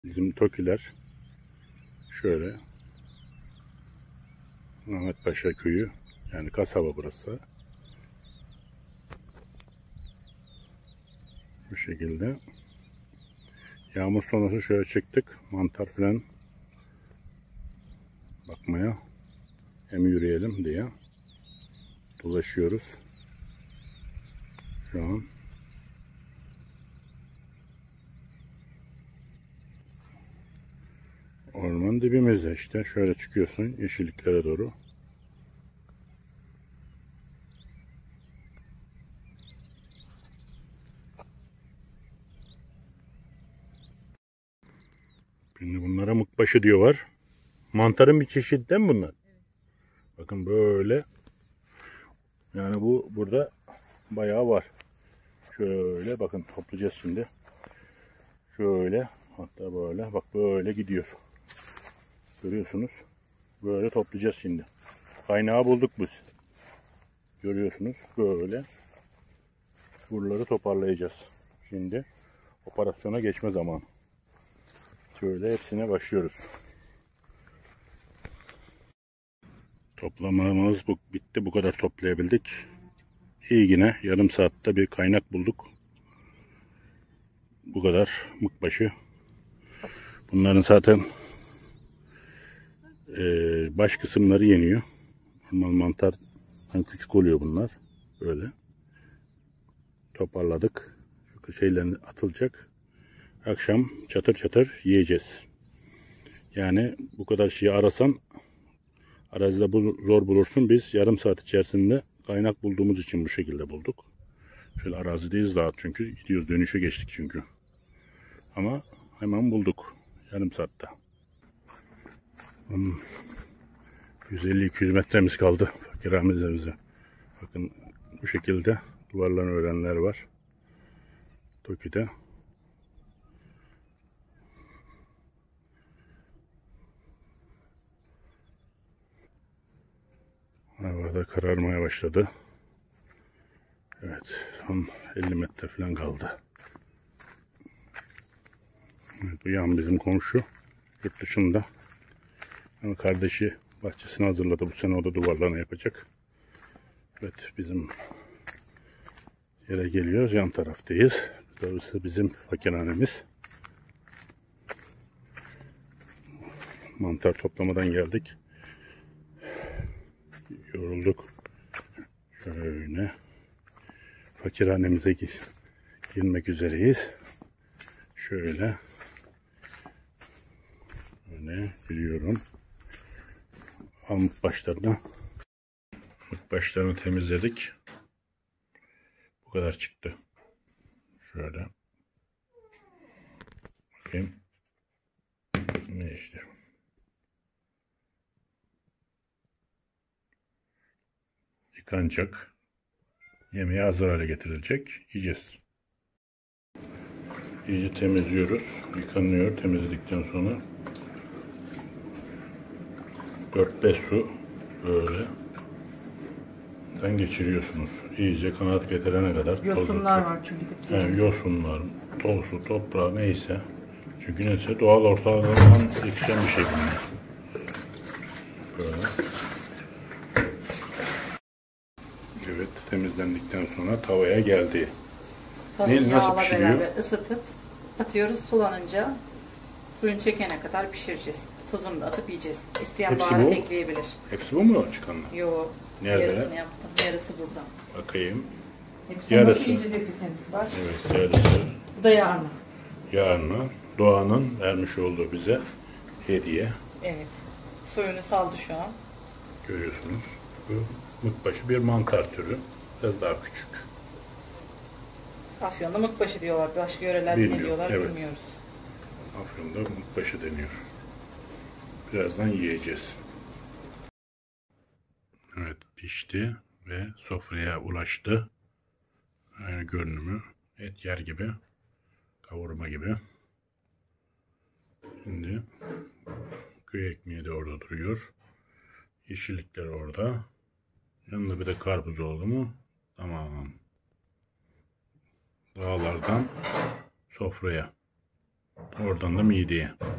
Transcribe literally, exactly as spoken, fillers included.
Bizim Tokiler şöyle Mehmetpaşa köyü, yani kasaba burası. Bu şekilde. Yağmur sonrası şöyle çıktık. Mantar falan bakmaya, hem yürüyelim diye dolaşıyoruz. Şu an orman dibimizde işte. Şöyle çıkıyorsun yeşilliklere doğru. Şimdi bunlara mıkbaşı diyorlar. Mantarın bir çeşidi değil mi bunlar? Evet. Bakın böyle. Yani bu burada bayağı var. Şöyle bakın toplayacağız şimdi. Şöyle, hatta böyle bak, böyle gidiyor. Görüyorsunuz. Böyle toplayacağız şimdi. Kaynağı bulduk biz. Görüyorsunuz böyle. Buraları toparlayacağız. Şimdi operasyona geçme zamanı. Şöyle hepsine başlıyoruz. Toplamamız bu, bitti. Bu kadar toplayabildik. İyi, yine yarım saatte bir kaynak bulduk. Bu kadar mıkbaşı. Bunların zaten e, baş kısımları yeniyor. Normal mantardan küçük oluyor bunlar. Böyle. Toparladık. Şu şeylerin atılacak. Akşam çatır çatır yiyeceğiz. Yani bu kadar şeyi arasan arazide bu, zor bulursun. Biz yarım saat içerisinde kaynak bulduğumuz için bu şekilde bulduk. Şöyle arazideyiz rahat, çünkü gidiyoruz, dönüşe geçtik çünkü. Ama hemen bulduk. Yarım saatte. Hmm. yüz elli iki yüz metremiz kaldı fakirhamizemize. Bakın bu şekilde duvarlarını örenler var. Toki'de. Hava da kararmaya başladı. Evet, son elli metre falan kaldı. Evet, bu yan bizim komşu. Yurt dışında. Ama kardeşi bahçesini hazırladı. Bu sene o da duvarlarını yapacak. Evet, bizim yere geliyoruz. Yan taraftayız. Burası bizim fakirhanemiz. Mantar toplamadan geldik. Yorulduk. Şöyle fakirhanemize girmek üzereyiz. Şöyle böyle giriyorum. Amık başlarını amık başlarını temizledik. Bu kadar çıktı. Şöyle bakayım. Ne işte. Yıkanacak. Yemeğe hazır hale getirilecek. Yiyeceğiz. İyice temizliyoruz. Yıkanıyor. Temizledikten sonra dört beş su böyle den geçiriyorsunuz. İyice kanat getirene kadar. Yosunlar var çünkü. Yani yosunlar, tozu, toprağı neyse. Çünkü neyse doğal ortamdan yetişen bir şey bunlar. Böyle. Evet, temizlendikten sonra tavaya geldi. Tabii nasıl pişiriyor? Beraber ısıtıp atıyoruz, sulanınca suyun çekene kadar pişireceğiz. Tuzunu da atıp yiyeceğiz. İsteyen baharat ekleyebilir. Hepsi bu mu çıkanlar? Yok. Nerede? Yarısını yaptım. Yarısı burada. Bakayım. Hepsini yarısı. Yiyeceğiz hepsini. Bak. Evet, yarısı. Bu da yarını. Yarını. Doğanın vermiş olduğu bize hediye. Evet. Suyunu saldı şu an. Görüyorsunuz. Bu mıkbaşı bir mantar türü. Biraz daha küçük. Afyon'da mıkbaşı diyorlar. Başka yörelerde ne diyorlar evet. Bilmiyoruz. Afyon'da mıkbaşı deniyor. Birazdan yiyeceğiz. Evet, pişti ve sofraya ulaştı. Aynı görünümü. Et yer gibi. Kavurma gibi. Şimdi köy ekmeği de orada duruyor. Yeşillikler orada. Yanında bir de karpuz oldu mu? Tamam. Dağlardan sofraya. Oradan da mideye.